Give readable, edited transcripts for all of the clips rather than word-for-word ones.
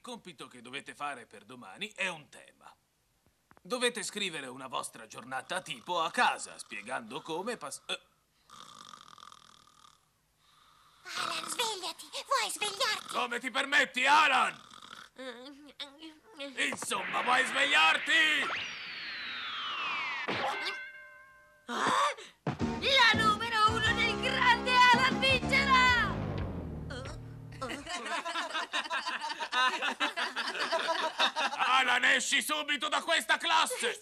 compito che dovete fare per domani è un tema. Dovete scrivere una vostra giornata tipo a casa, spiegando come Alan, svegliati! Vuoi svegliarti? Come ti permetti, Alan? Insomma, vuoi svegliarti? La numero 1 del grande Alan vincerà! Alan, esci subito da questa classe!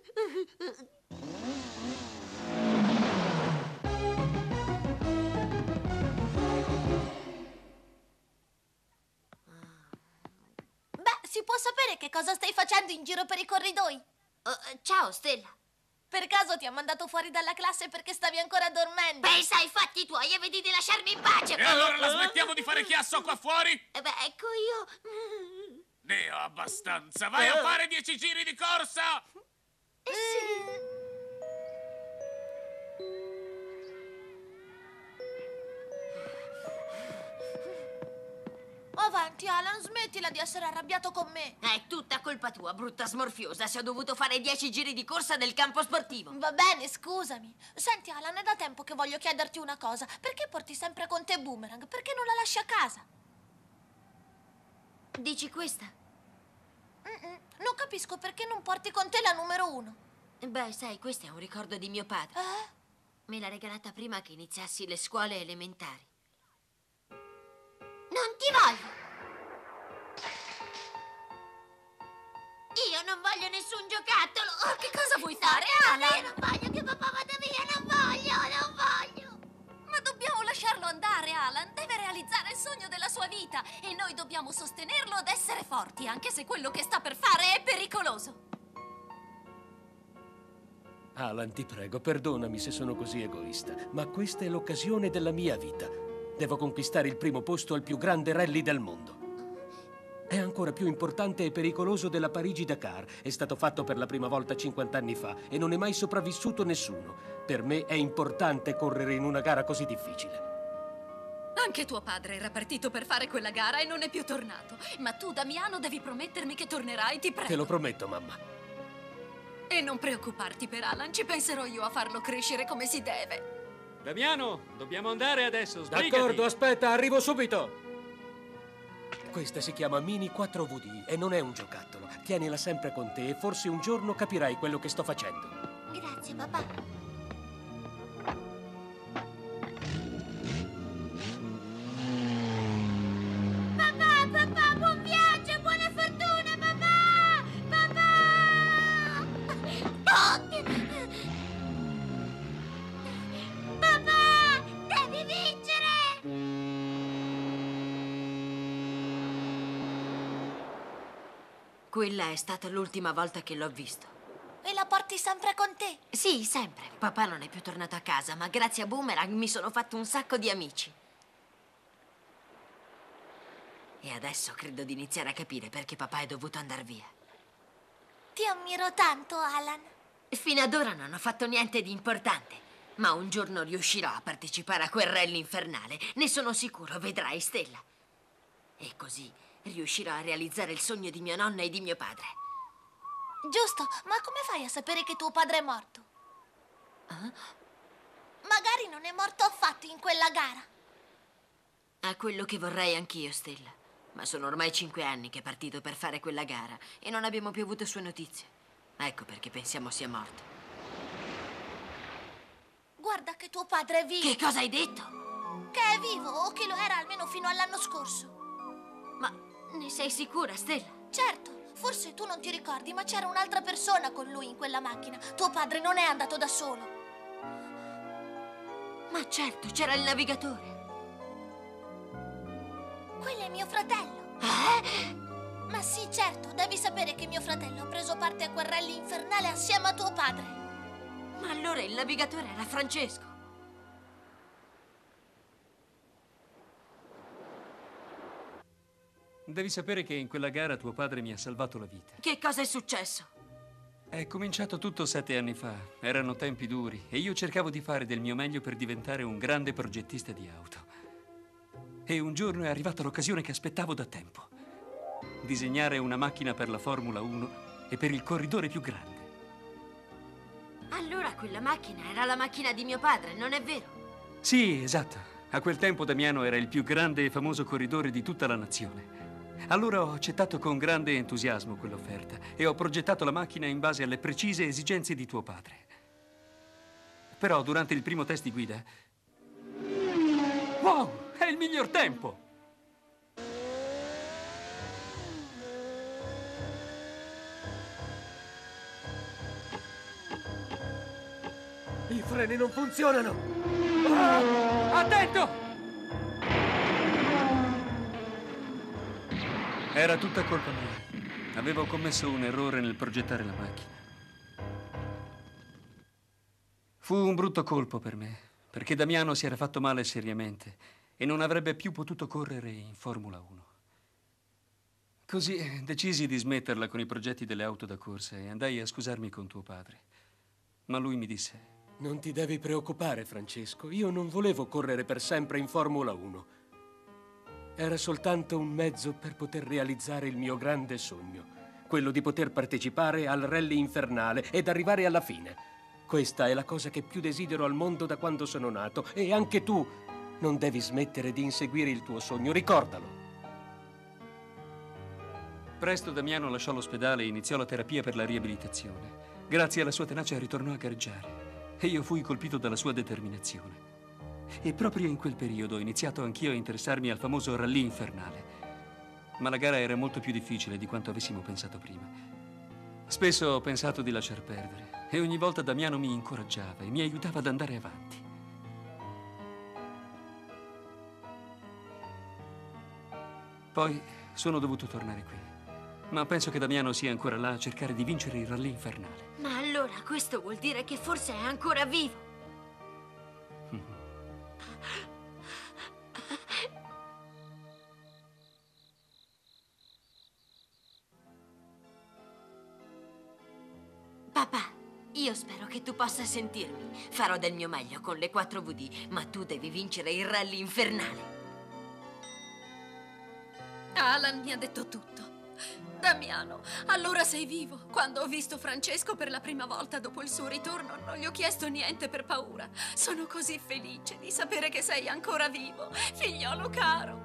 Beh, si può sapere che cosa stai facendo in giro per i corridoi? Ciao, Stella. Per caso ti ha mandato fuori dalla classe perché stavi ancora dormendo? Pensa ai fatti tuoi e vedi di lasciarmi in pace! E allora la smettiamo di fare chiasso qua fuori? Beh, ecco io... Ne ho abbastanza. Vai a fare 10 giri di corsa! Sì. Avanti, Alan, smettila di essere arrabbiato con me. È tutta colpa tua, brutta smorfiosa, se ho dovuto fare 10 giri di corsa del campo sportivo. Va bene, scusami. Senti, Alan, è da tempo che voglio chiederti una cosa. Perché porti sempre con te Boomerang? Perché non la lasci a casa? Dici questa? Non capisco perché non porti con te la numero 1. Beh, sai, questo è un ricordo di mio padre. Me l'ha regalata prima che iniziassi le scuole elementari. Non ti voglio. Io non voglio nessun giocattolo. Che cosa vuoi fare, Alan? Io non voglio che papà vada via, non voglio. Ma dobbiamo lasciarlo andare, Alan. Deve realizzare il sogno della sua vita e noi dobbiamo sostenerlo ed essere forti, anche se quello che sta per fare è pericoloso. Alan, ti prego, perdonami se sono così egoista, ma questa è l'occasione della mia vita. Devo conquistare il primo posto al più grande rally del mondo. È ancora più importante e pericoloso della Parigi-Dakar. È stato fatto per la prima volta 50 anni fa e non è mai sopravvissuto nessuno. Per me è importante correre in una gara così difficile. Anche tuo padre era partito per fare quella gara e non è più tornato. Ma tu, Damiano, devi promettermi che tornerai, ti prego. Te lo prometto, mamma. E non preoccuparti per Alan, ci penserò io a farlo crescere come si deve. Damiano, dobbiamo andare adesso, sbrigati. D'accordo, aspetta, arrivo subito. Questa si chiama Mini 4VD e non è un giocattolo. Tienila sempre con te e forse un giorno capirai quello che sto facendo. Grazie, papà. Papà, buon viaggio, buona fortuna, papà! Papà, devi vincere! Quella è stata l'ultima volta che l'ho visto. E la porti sempre con te? Sì, sempre. Papà non è più tornato a casa, ma grazie a Boomerang mi sono fatto un sacco di amici. E adesso credo di iniziare a capire perché papà è dovuto andare via. Ti ammiro tanto, Alan. Fino ad ora non ho fatto niente di importante, ma un giorno riuscirò a partecipare a quel rally infernale. Ne sono sicuro, vedrai, Stella. E così riuscirò a realizzare il sogno di mio nonno e di mio padre. Giusto, ma come fai a sapere che tuo padre è morto? Magari non è morto affatto in quella gara. È quello che vorrei anch'io, Stella. Ma sono ormai 5 anni che è partito per fare quella gara e non abbiamo più avuto sue notizie. Ecco perché pensiamo sia morto. Guarda che tuo padre è vivo. Che cosa hai detto? Che è vivo o che lo era almeno fino all'anno scorso. Ma ne sei sicura, Stella? Certo, forse tu non ti ricordi, ma c'era un'altra persona con lui in quella macchina. Tuo padre non è andato da solo. Ma certo, c'era il navigatore. Quello è mio fratello. Ma sì, certo, devi sapere che mio fratello ha preso parte a quel rally infernale assieme a tuo padre. Ma allora il navigatore era Francesco. Devi sapere che in quella gara tuo padre mi ha salvato la vita. Che cosa è successo? È cominciato tutto 7 anni fa. Erano tempi duri e io cercavo di fare del mio meglio per diventare un grande progettista di auto. E un giorno è arrivata l'occasione che aspettavo da tempo. disegnare una macchina per la Formula 1 e per il corridore più grande. Allora quella macchina era la macchina di mio padre, non è vero? Sì, esatto. A quel tempo Damiano era il più grande e famoso corridore di tutta la nazione. Allora ho accettato con grande entusiasmo quell'offerta e ho progettato la macchina in base alle precise esigenze di tuo padre. Però durante il primo test di guida... Wow! È il miglior tempo! I freni non funzionano! Attento! Era tutta colpa mia. Avevo commesso un errore nel progettare la macchina. Fu un brutto colpo per me, perché Damiano si era fatto male seriamente e non avrebbe più potuto correre in Formula 1. Così decisi di smetterla con i progetti delle auto da corsa e andai a scusarmi con tuo padre. Ma lui mi disse... Non ti devi preoccupare, Francesco. Io non volevo correre per sempre in Formula 1. Era soltanto un mezzo per poter realizzare il mio grande sogno, quello di poter partecipare al rally infernale ed arrivare alla fine. Questa è la cosa che più desidero al mondo da quando sono nato e anche tu non devi smettere di inseguire il tuo sogno, ricordalo. Presto Damiano lasciò l'ospedale e iniziò la terapia per la riabilitazione. Grazie alla sua tenacia ritornò a gareggiare e io fui colpito dalla sua determinazione. E proprio in quel periodo ho iniziato anch'io a interessarmi al famoso rally infernale. Ma la gara era molto più difficile di quanto avessimo pensato prima. Spesso ho pensato di lasciar perdere e ogni volta Damiano mi incoraggiava e mi aiutava ad andare avanti. Poi sono dovuto tornare qui. Ma penso che Damiano sia ancora là a cercare di vincere il rally infernale. Ma allora questo vuol dire che forse è ancora vivo. Papà, io spero che tu possa sentirmi. Farò del mio meglio con le 4VD, ma tu devi vincere il rally infernale. Alan mi ha detto tutto. Damiano, allora sei vivo. Quando ho visto Francesco per la prima volta dopo il suo ritorno, non gli ho chiesto niente per paura. Sono così felice di sapere che sei ancora vivo, figliolo caro.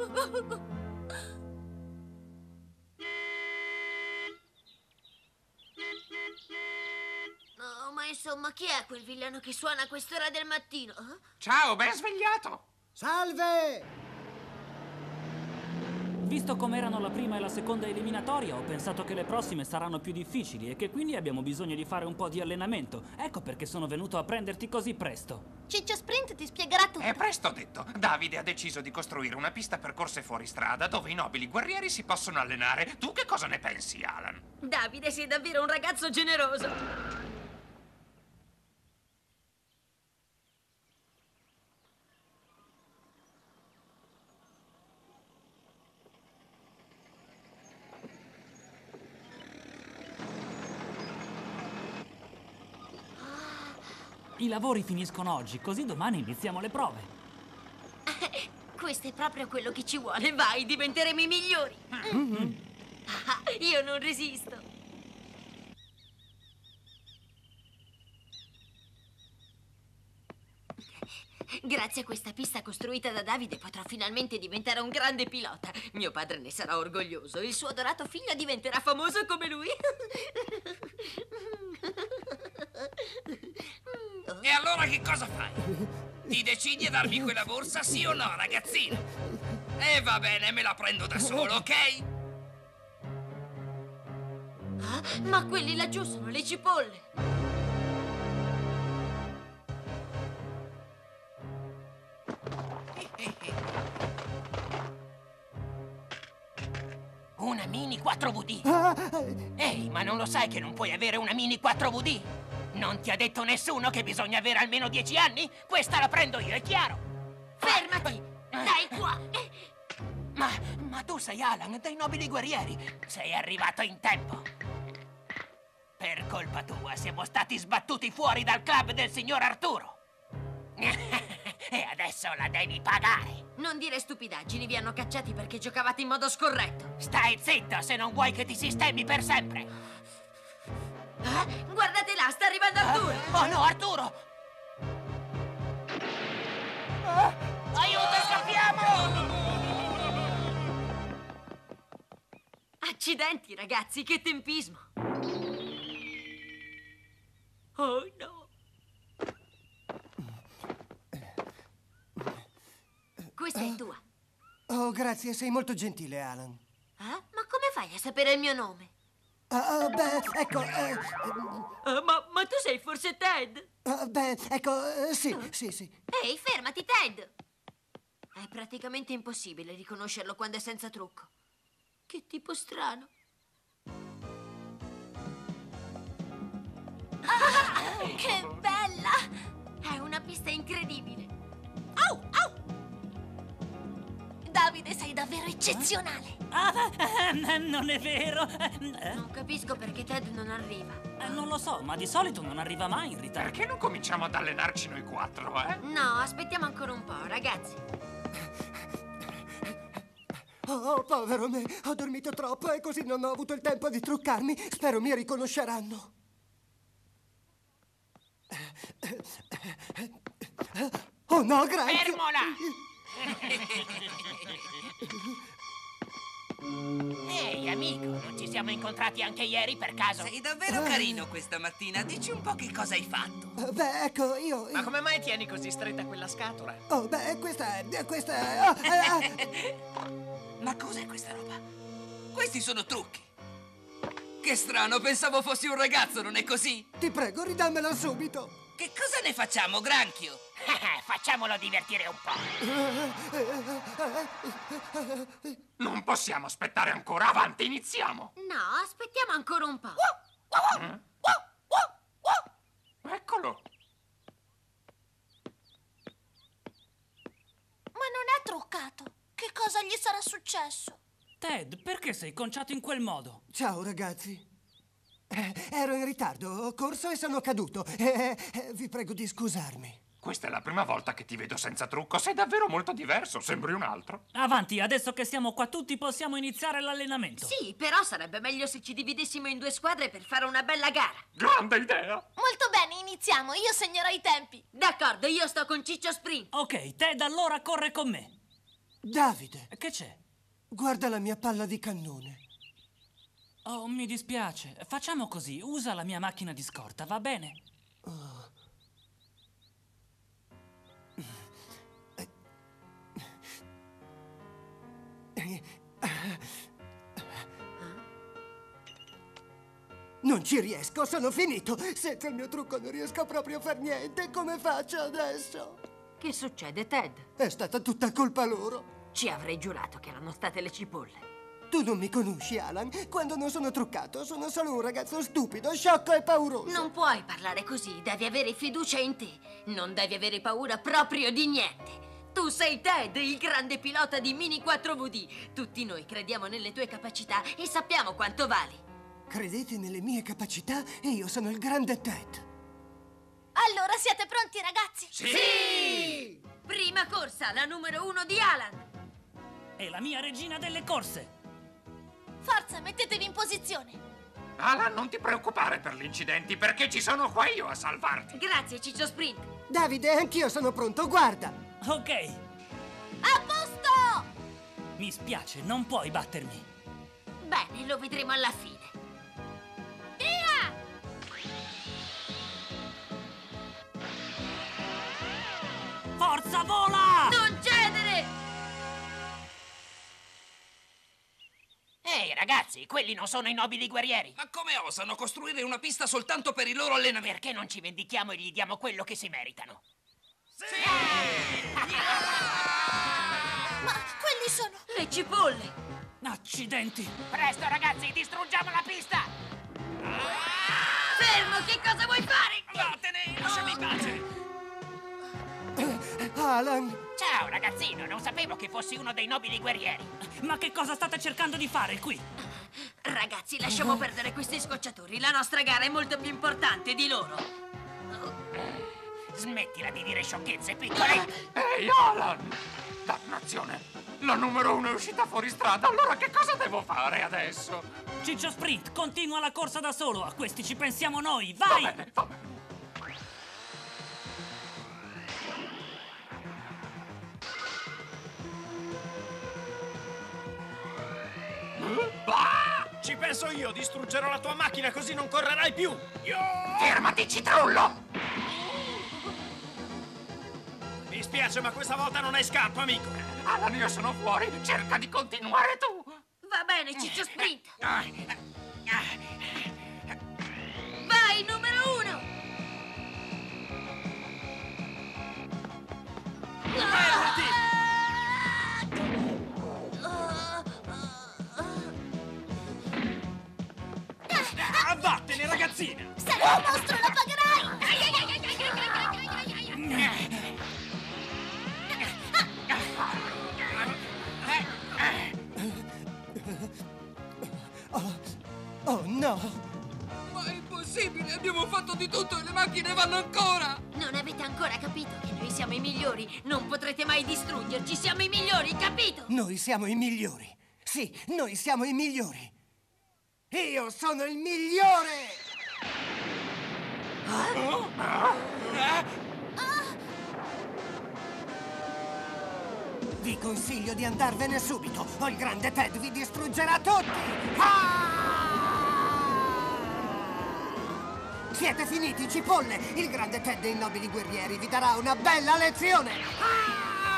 No, ma insomma, chi è quel villano che suona a quest'ora del mattino? Ciao, ben svegliato! Salve! Visto com'erano la prima e la seconda eliminatoria, ho pensato che le prossime saranno più difficili e che quindi abbiamo bisogno di fare un po' di allenamento. Ecco perché sono venuto a prenderti così presto. Ciccio Sprint ti spiegherà tutto. È presto detto. Davide ha deciso di costruire una pista per corse fuori strada dove i nobili guerrieri si possono allenare. Tu che cosa ne pensi, Alan? Davide, sei davvero un ragazzo generoso. I lavori finiscono oggi, così domani iniziamo le prove. Questo è proprio quello che ci vuole. Vai, diventeremo i migliori. Io non resisto. Grazie a questa pista costruita da Davide potrò finalmente diventare un grande pilota. Mio padre ne sarà orgoglioso. Il suo adorato figlio diventerà famoso come lui. E allora che cosa fai? Ti decidi a darmi quella borsa, sì o no, ragazzino? E va bene, me la prendo da solo, ok? Ah, ma quelli laggiù sono le cipolle. Una Mini 4VD. Ehi, ma non lo sai che non puoi avere una Mini 4VD? Non ti ha detto nessuno che bisogna avere almeno 10 anni? Questa la prendo io, è chiaro? Fermati! Dai qua! Ma tu sei Alan, dei nobili guerrieri. Sei arrivato in tempo. Per colpa tua siamo stati sbattuti fuori dal club del signor Arturo. E adesso Adesso la devi pagare. Non dire stupidaggini, vi hanno cacciati perché giocavate in modo scorretto. Stai zitto se non vuoi che ti sistemi per sempre. Guardate là, sta arrivando Arturo! Oh no, Arturo! Aiuto, scappiamo! Accidenti, ragazzi, che tempismo! Oh no! Questa è tua. Oh, grazie, sei molto gentile, Alan. Ma come fai a sapere il mio nome? Beh, ecco... ma tu sei forse Ted? sì. Ehi, fermati, Ted! È praticamente impossibile riconoscerlo quando è senza trucco. Che tipo strano. Che bella! È una pista incredibile. Au, au! Davide, sei davvero eccezionale. Non è vero. Non capisco perché Ted non arriva. Non lo so, ma di solito non arriva mai in ritardo. Perché non cominciamo ad allenarci noi 4, eh? No, aspettiamo ancora un po', ragazzi. Oh, povero me, ho dormito troppo e così non ho avuto il tempo di truccarmi. Spero mi riconosceranno. Oh no, grazie! Fermola! Ehi, amico, non ci siamo incontrati anche ieri per caso? Sei davvero carino questa mattina. Dici un po' che cosa hai fatto. Beh, ecco, io... Ma come mai tieni così stretta quella scatola? Oh, beh, questa... Ma cos'è questa roba? Questi sono trucchi. Che strano, pensavo fossi un ragazzo, non è così? Ti prego, ridammela subito. Che cosa ne facciamo, granchio? Facciamolo divertire un po'. Non possiamo aspettare ancora, avanti, iniziamo. No, aspettiamo ancora un po'. Eccolo. Ma non è truccato. Che cosa gli sarà successo? Ted, perché sei conciato in quel modo? Ciao, ragazzi. Ero in ritardo, ho corso e sono caduto. Vi prego di scusarmi. Questa è la prima volta che ti vedo senza trucco. Sei davvero molto diverso, sembri un altro. Avanti, adesso che siamo qua tutti possiamo iniziare l'allenamento. Sì, però sarebbe meglio se ci dividessimo in 2 squadre per fare una bella gara. Grande idea! Molto bene, iniziamo. Io segnerò i tempi. D'accordo, io sto con Ciccio Sprint. Ok, Ted, allora corre con me. Davide, Che c'è? guarda la mia palla di cannone. Oh, mi dispiace. Facciamo così, usa la mia macchina di scorta, va bene? Non ci riesco, sono finito. Senza il mio trucco non riesco proprio a far niente. Come faccio adesso? Che succede, Ted? È stata tutta colpa loro. Ci avrei giurato che erano state le cipolle. Tu non mi conosci, Alan. Quando non sono truccato, sono solo un ragazzo stupido, sciocco e pauroso. Non puoi parlare così, devi avere fiducia in te. Non devi avere paura proprio di niente. Tu sei Ted, il grande pilota di Mini 4VD. Tutti noi crediamo nelle tue capacità e sappiamo quanto vali. Credete nelle mie capacità e io sono il grande Ted. Allora siete pronti, ragazzi? Sì! Prima corsa, la numero 1 di Alan. È la mia regina delle corse. Forza, mettetevi in posizione. Alan, non ti preoccupare per gli incidenti, perché ci sono qua io a salvarti. Grazie, Ciccio Sprint. Davide, anch'io sono pronto, guarda. Ok, A posto! mi spiace, non puoi battermi. Bene, lo vedremo alla fine. Via! Forza, vola! Non cedere! Ehi, ragazzi, quelli non sono i nobili guerrieri. Ma come osano costruire una pista soltanto per i loro allenamenti? Perché non ci vendichiamo e gli diamo quello che si meritano? Ma quelli sono... Le cipolle! Accidenti! Presto, ragazzi, distruggiamo la pista! Fermo, che cosa vuoi fare? Vattene, lasciami in pace! Alan, Ciao, ragazzino, non sapevo che fossi uno dei nobili guerrieri. Ma che cosa state cercando di fare qui? Ragazzi, lasciamo perdere questi scocciatori. La nostra gara è molto più importante di loro. Smettila di dire sciocchezze, piccole! Ehi, Alan! Dannazione! La numero 1 è uscita fuori strada, allora che cosa devo fare adesso? Ciccio Sprint, continua la corsa da solo. A questi ci pensiamo noi. Vai! Va bene, va bene. Ci penso io, distruggerò la tua macchina così non correrai più! Fermati, citrullo! Mi spiace, ma questa volta non hai scampo, amico! Alan, io sono fuori, cerca di continuare tu! Va bene, Ciccio Sprint. Vai, numero 1! Fermati! Vattene, ragazzina! Sarà un mostro, lo pagherai! Oh no! Ma è impossibile! Abbiamo fatto di tutto e le macchine vanno ancora! Non avete ancora capito che noi siamo i migliori? Non potrete mai distruggerci, siamo i migliori, capito? Noi siamo i migliori! Sì, noi siamo i migliori! Io sono il migliore! Vi consiglio di andarvene subito, o il grande Ted vi distruggerà tutti! Siete finiti, cipolle! Il grande Ted e i nobili guerrieri vi darà una bella lezione!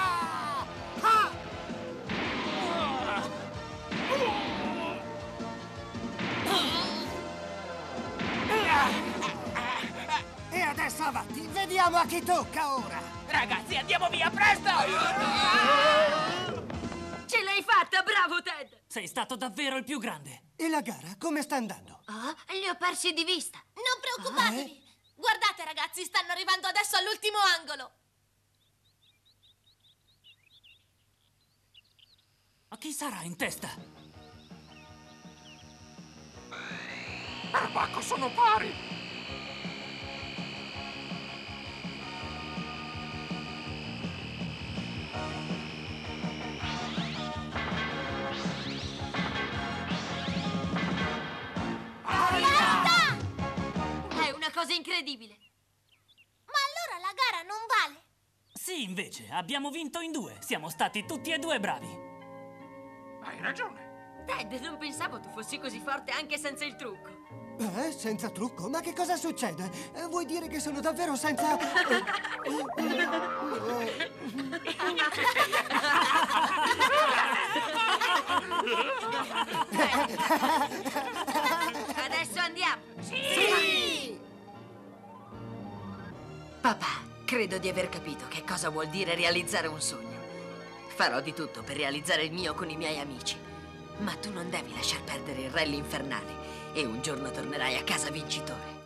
E adesso avanti, vediamo a chi tocca ora! Ragazzi, andiamo via, presto! Ce l'hai fatta, bravo Ted! Sei stato davvero il più grande. E la gara, come sta andando? Li ho persi di vista. Non preoccupatevi! Guardate, ragazzi, stanno arrivando adesso all'ultimo angolo! Ma chi sarà in testa? Perbacco, sono pari! È una cosa incredibile. Ma allora la gara non vale? Sì, invece, abbiamo vinto in 2. Siamo stati tutti e 2 bravi. Hai ragione. Ted, non pensavo tu fossi così forte anche senza il trucco. Senza trucco? Ma che cosa succede? Vuoi dire che sono davvero senza... Adesso andiamo. Sì! Papà, credo di aver capito che cosa vuol dire realizzare un sogno. Farò di tutto per realizzare il mio con i miei amici. Ma tu non devi lasciar perdere il rally infernale e un giorno tornerai a casa vincitore.